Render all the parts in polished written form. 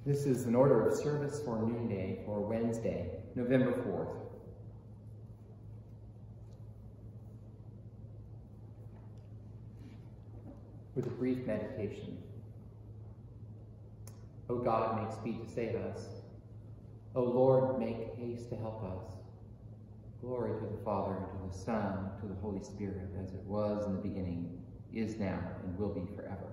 This is an order of service for Noonday for Wednesday, November 4th. With a brief meditation. O God, make speed to save us. O Lord, make haste to help us. Glory to the Father, and to the Son, and to the Holy Spirit, as it was in the beginning, is now, and will be forever.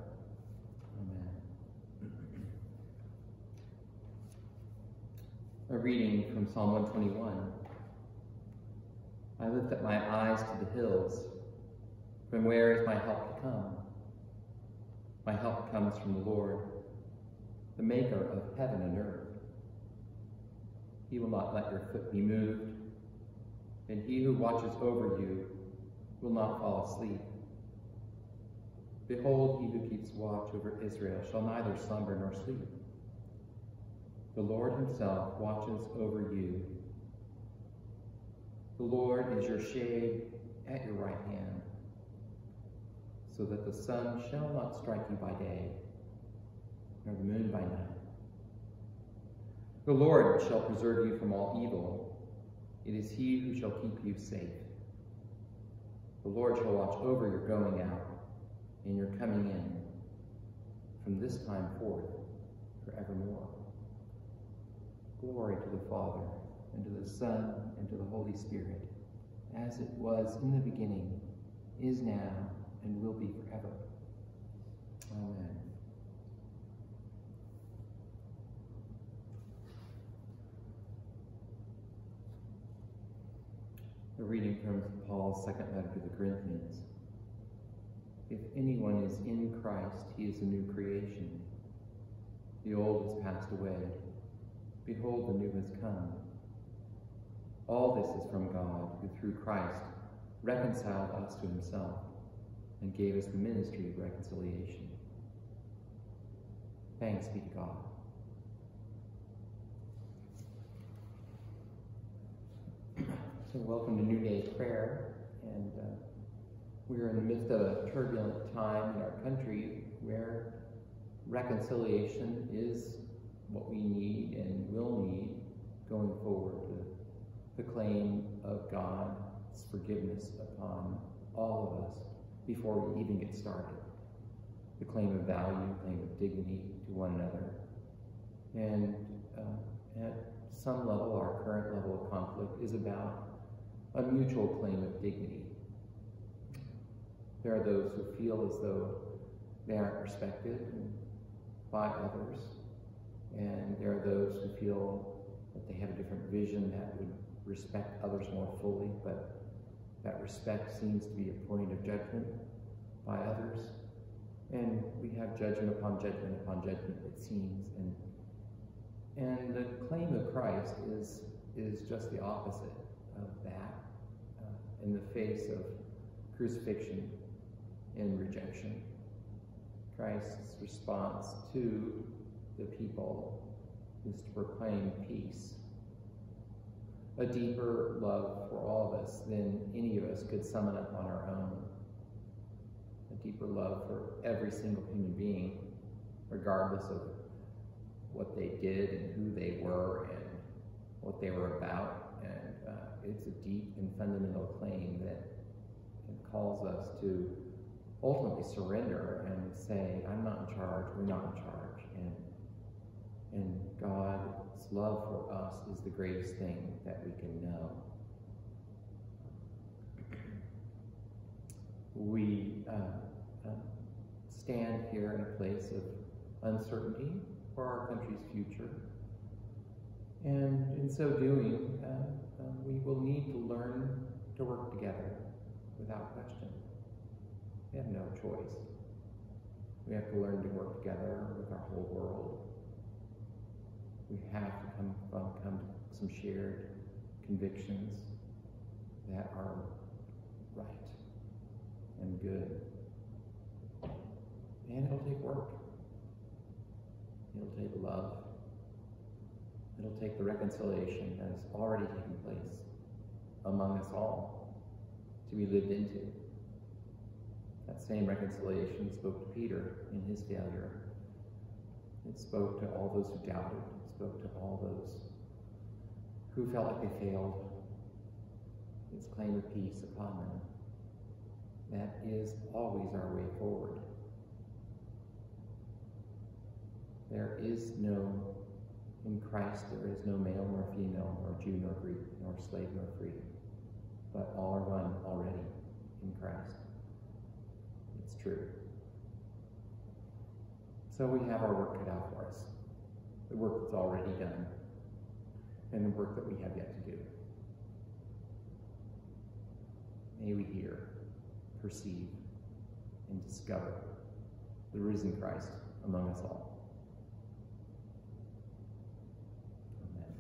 A reading from Psalm 121. I lift up my eyes to the hills. From where is my help to come? My help comes from the Lord, the maker of heaven and earth. He will not let your foot be moved, and he who watches over you will not fall asleep. Behold, he who keeps watch over Israel shall neither slumber nor sleep. The Lord himself watches over you. The Lord is your shade at your right hand, so that the sun shall not strike you by day, nor the moon by night. The Lord shall preserve you from all evil. It is he who shall keep you safe. The Lord shall watch over your going out and your coming in from this time forth forevermore. Glory to the Father, and to the Son, and to the Holy Spirit, as it was in the beginning, is now, and will be forever. Amen. A reading from Paul's second letter to the Corinthians. If anyone is in Christ, he is a new creation. The old has passed away. Behold, the new has come. All this is from God, who through Christ reconciled us to himself and gave us the ministry of reconciliation. Thanks be to God. So welcome to Noonday prayer, and we're in the midst of a turbulent time in our country where reconciliation is what we need and will need going forward. The claim of God's forgiveness upon all of us before we even get started. The claim of value, claim of dignity to one another. And at some level, our current level of conflict is about a mutual claim of dignity. There are those who feel as though they aren't respected by others. And there are those who feel that they have a different vision that would respect others more fully, but that respect seems to be a point of judgment by others. And we have judgment upon judgment, it seems. And the claim of Christ is just the opposite of that. In the face of crucifixion and rejection, Christ's response to the people is to proclaim peace, a deeper love for all of us than any of us could summon up on our own, a deeper love for every single human being, regardless of what they did and who they were and what they were about. And it's a deep and fundamental claim that calls us to ultimately surrender and say, I'm not in charge, we're not in charge. And God's love for us is the greatest thing that we can know. We stand here in a place of uncertainty for our country's future. And in so doing, we will need to learn to work together without question. We have no choice. We have to learn to work together with our whole world. We have to come to some shared convictions that are right and good. And it'll take work. It'll take love. It'll take the reconciliation that has already taken place among us all to be lived into. That same reconciliation spoke to Peter in his failure It spoke to all those who doubted. It spoke to all those who felt like they failed. Its claim of peace upon them. That is always our way forward. In Christ, there is no male nor female, nor Jew nor Greek, nor slave nor free, but all are one already in Christ. It's true. So we have our work cut out for us, the work that's already done, and the work that we have yet to do. May we hear, perceive, and discover the risen Christ among us all. Amen.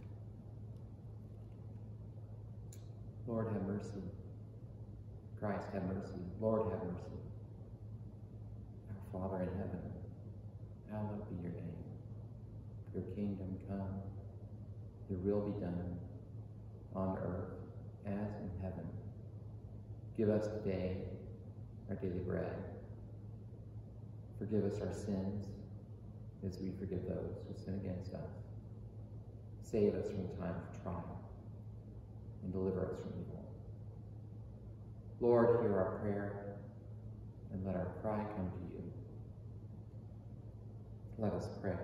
Lord, have mercy. Christ, have mercy. Lord, have mercy. Our Father in heaven, hallowed be your name. Your kingdom come, your will be done, on earth as in heaven. Give us today our daily bread. Forgive us our sins as we forgive those who sin against us. Save us from the time of trial and deliver us from evil. Lord, hear our prayer and let our cry come to you. Let us pray.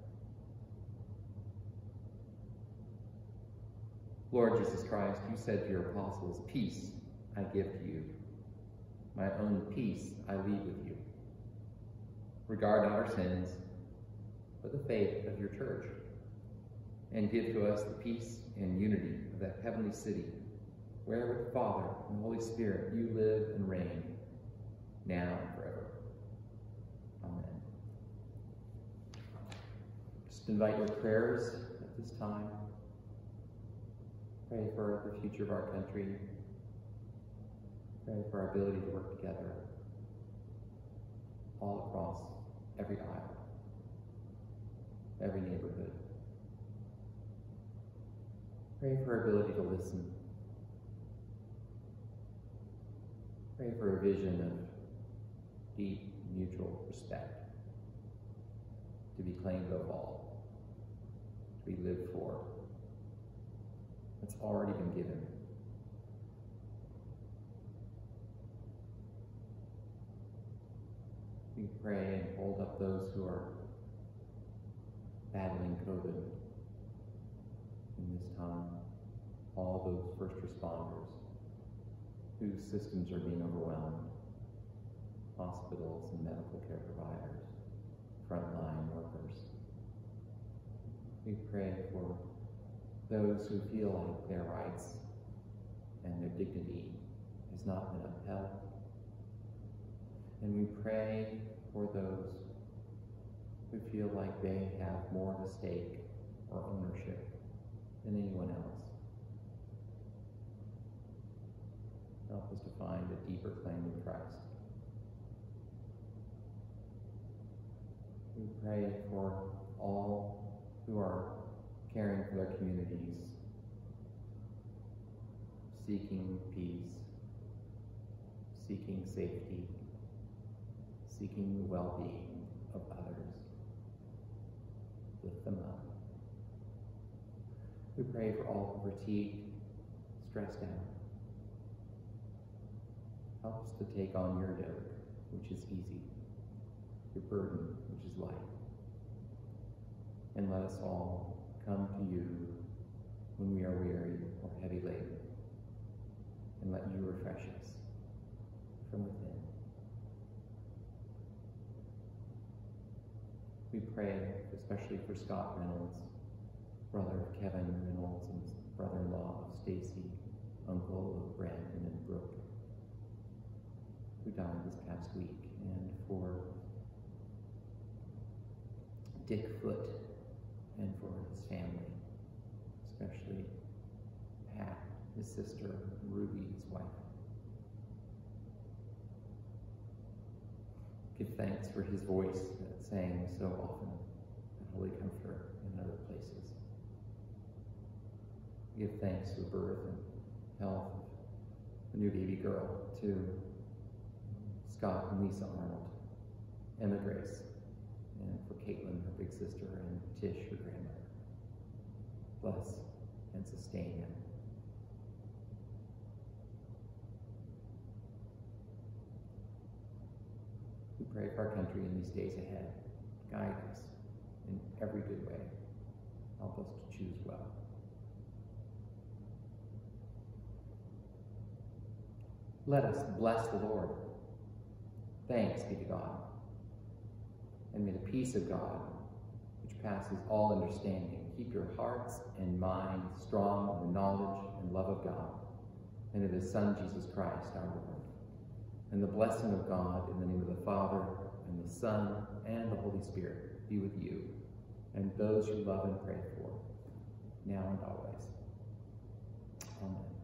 Lord Jesus Christ, you said to your apostles, "Peace I give to you. My own peace I leave with you. Regard not our sins, but the faith of your church, and give to us the peace and unity of that heavenly city, where with the Father and Holy Spirit you live and reign, now and forever. Amen." Just invite your prayers at this time. Pray for the future of our country. Pray for our ability to work together all across every aisle, every neighborhood. Pray for our ability to listen. Pray for a vision of deep mutual respect to be claimed of all, to be lived for. It's already been given. We pray and hold up those who are battling COVID in this time, all those first responders whose systems are being overwhelmed, hospitals and medical care providers, frontline workers. We pray for those who feel like their rights and their dignity has not been upheld. And we pray for those who feel like they have more of a stake or ownership than anyone else. Help us to find a deeper claim in Christ. We pray for all who are caring for their communities, seeking peace, seeking safety, seeking the well-being of others. Lift them up. We pray for all who are fatigued, stressed out. Help us to take on your yoke, which is easy, your burden, which is light. And let us all come to you when we are weary or heavy laden, and let you refresh us from within. We pray especially for Scott Reynolds, brother of Kevin Reynolds and brother-in-law of Stacy, uncle of Brandon and Brooke, who died this past week, and for Dick Foote and for his family, especially Pat, his sister, Ruby, his wife. Give thanks for his voice that sang so often at Holy Comforter and other places. Give thanks for the birth and health of the new baby girl, to Scott and Lisa Arnold, Emma Grace, and for Caitlin, her big sister, and Tish, her grandmother. Bless and sustain them. We pray for our country in these days ahead. Guide us in every good way. Help us to choose well. Let us bless the Lord. Thanks be to God. And may the peace of God, which passes all understanding, keep your hearts and minds strong in the knowledge and love of God, and of his Son, Jesus Christ, our Lord. And the blessing of God in the name of the Father, and the Son, and the Holy Spirit be with you, and those you love and pray for, now and always. Amen.